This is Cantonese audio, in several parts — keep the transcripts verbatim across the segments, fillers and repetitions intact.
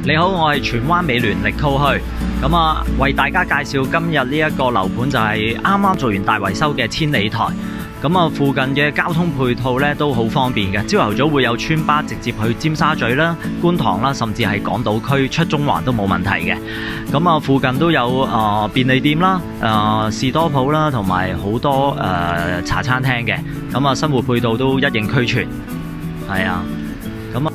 你好，我係荃灣美聯力扣墟，咁啊為大家介紹今日呢一個樓盤就係啱啱做完大維修嘅千里台。咁啊附近嘅交通配套咧都好方便嘅，朝頭早會有村巴直接去尖沙咀啦、觀塘啦，甚至係港島區出中環都冇問題嘅。咁啊附近都有啊、呃、便利店啦、啊、呃、士多鋪啦，同埋好多誒、呃、茶餐廳嘅。咁啊生活配套都一應俱全，係啊。咁啊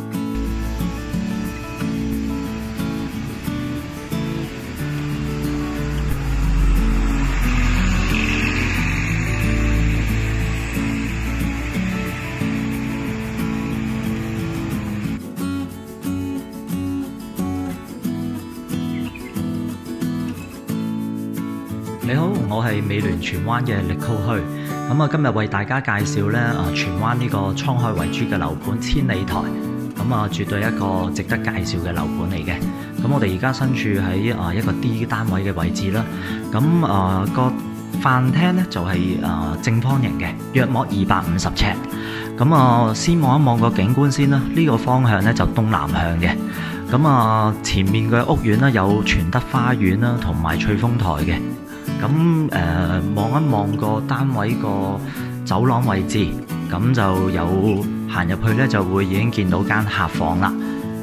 你好，我係美聯荃灣嘅力扣墟。咁啊，今日為大家介紹咧啊，荃灣呢個滄海為珠嘅樓盤千里台。咁啊，絕對一個值得介紹嘅樓盤嚟嘅。咁我哋而家身處喺啊一個 D 單位嘅位置啦。咁啊個飯廳咧就係啊正方形嘅，約莫二百五十尺。咁啊，先望一望個景觀先啦。呢個方向咧就東南向嘅。咁啊，前面嘅屋苑咧有全德花園啦，同埋翠峰台嘅。咁誒望一望個單位個走廊位置，咁就有行入去咧，就會已經見到間客房啦。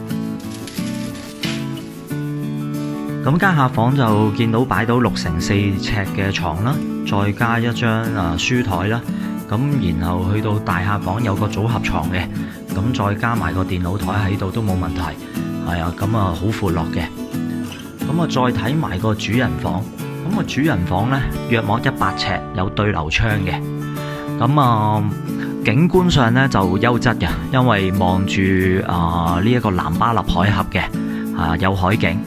咁間客房就見到擺到六乘四尺嘅床啦，再加一張啊書台啦。咁然後去到大客房有個組合床嘅，咁再加埋個電腦台喺度都冇問題。係啊，咁啊好闊落嘅。咁啊再睇埋個主人房。咁個主人房咧，約莫一百尺，有對流窗嘅。咁啊，景觀上咧就優質嘅，因為望住啊呢一個南巴勒海峽嘅，啊有海景。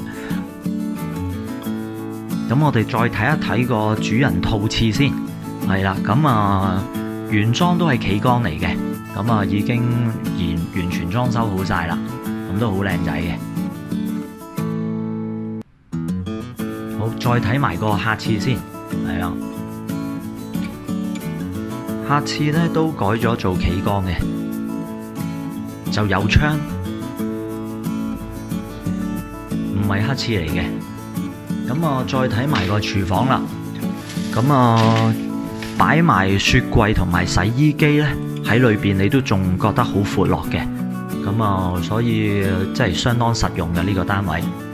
咁我哋再睇一睇個主人套廁先，係啦。咁啊，原裝都係企缸嚟嘅，咁啊已經完完全裝修好晒啦，咁都好靚仔嘅。好，再睇埋個客廁先，係啊，客廁咧都改咗做企缸嘅，就有窗，唔係黑廁嚟嘅。咁啊，再睇埋個廚房啦，咁啊擺埋雪櫃同埋洗衣機咧喺裏邊，你都仲覺得好闊落嘅，咁啊，所以真係相當實用嘅呢個單位。